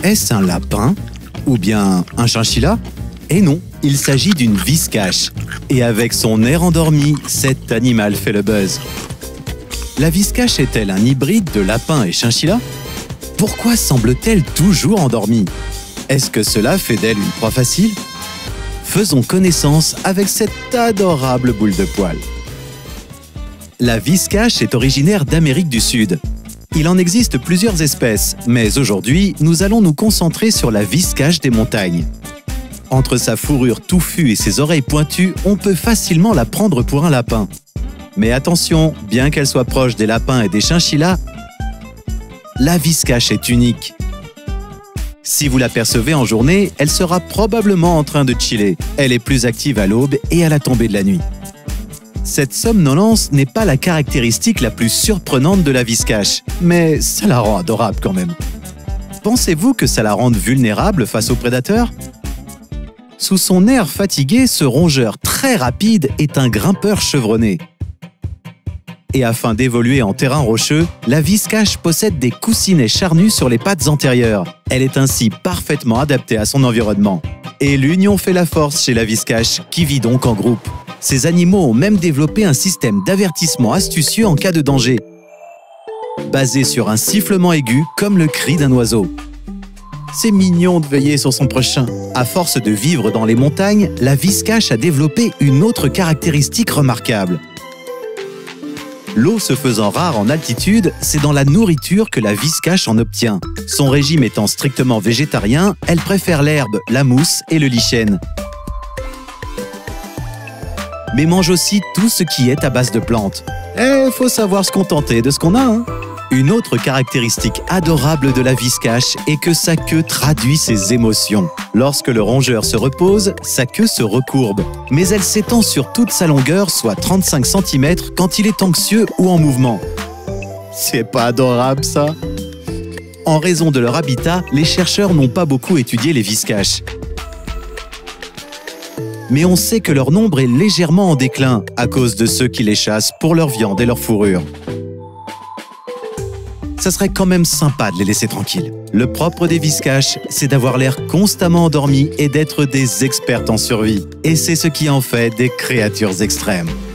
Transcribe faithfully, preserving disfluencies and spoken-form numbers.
Est-ce un lapin? Ou bien un chinchilla? Et non, il s'agit d'une viscache. Et avec son air endormi, cet animal fait le buzz. La viscache est-elle un hybride de lapin et chinchilla? Pourquoi semble-t-elle toujours endormie? Est-ce que cela fait d'elle une proie facile? Faisons connaissance avec cette adorable boule de poil. La viscache est originaire d'Amérique du Sud. Il en existe plusieurs espèces, mais aujourd'hui, nous allons nous concentrer sur la viscache des montagnes. Entre sa fourrure touffue et ses oreilles pointues, on peut facilement la prendre pour un lapin. Mais attention, bien qu'elle soit proche des lapins et des chinchillas, la viscache est unique. Si vous l'apercevez en journée, elle sera probablement en train de chiller. Elle est plus active à l'aube et à la tombée de la nuit. Cette somnolence n'est pas la caractéristique la plus surprenante de la viscache, mais ça la rend adorable quand même. Pensez-vous que ça la rende vulnérable face aux prédateurs? Sous son air fatigué, ce rongeur très rapide est un grimpeur chevronné. Et afin d'évoluer en terrain rocheux, la viscache possède des coussinets charnus sur les pattes antérieures. Elle est ainsi parfaitement adaptée à son environnement. Et l'union fait la force chez la viscache, qui vit donc en groupe. Ces animaux ont même développé un système d'avertissement astucieux en cas de danger, basé sur un sifflement aigu comme le cri d'un oiseau. C'est mignon de veiller sur son prochain. À force de vivre dans les montagnes, la viscache a développé une autre caractéristique remarquable. L'eau se faisant rare en altitude, c'est dans la nourriture que la viscache en obtient. Son régime étant strictement végétarien, elle préfère l'herbe, la mousse et le lichen. Mais mange aussi tout ce qui est à base de plantes. Eh, faut savoir se contenter de ce qu'on a, hein. Une autre caractéristique adorable de la viscache est que sa queue traduit ses émotions. Lorsque le rongeur se repose, sa queue se recourbe, mais elle s'étend sur toute sa longueur, soit trente-cinq centimètres, quand il est anxieux ou en mouvement. C'est pas adorable, ça? En raison de leur habitat, les chercheurs n'ont pas beaucoup étudié les viscaches. Mais on sait que leur nombre est légèrement en déclin à cause de ceux qui les chassent pour leur viande et leur fourrure. Ça serait quand même sympa de les laisser tranquilles. Le propre des viscaches, c'est d'avoir l'air constamment endormi et d'être des expertes en survie. Et c'est ce qui en fait des créatures extrêmes.